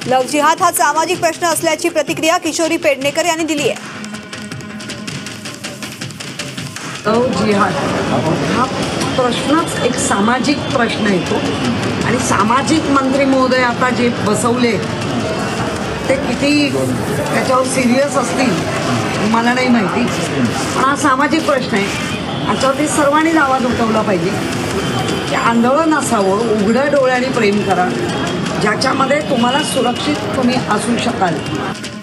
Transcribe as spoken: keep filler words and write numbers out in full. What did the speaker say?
Love जिहाद हा सामाजिक प्रश्न असल्याची प्रतिक्रिया किशोरी पेडणेकर यांनी दिली आहे। लव्ह जिहाद हा प्रश्नच एक सामाजिक प्रश्न येतो आणि सामाजिक मंत्री महोदय आता जे बसवले ते किती त्याच्यावर सिरियस असतील मला नाही माहिती, पण हा सामाजिक प्रश्न आहे। याच्यावरती सर्वांनीच आवाज उठवला पाहिजे की आंधळं नसावं, उघड्या डोळ्याने प्रेम करा ज्याच्यामध्ये तुम्हाला सुरक्षित तुम्ही असू शकाल।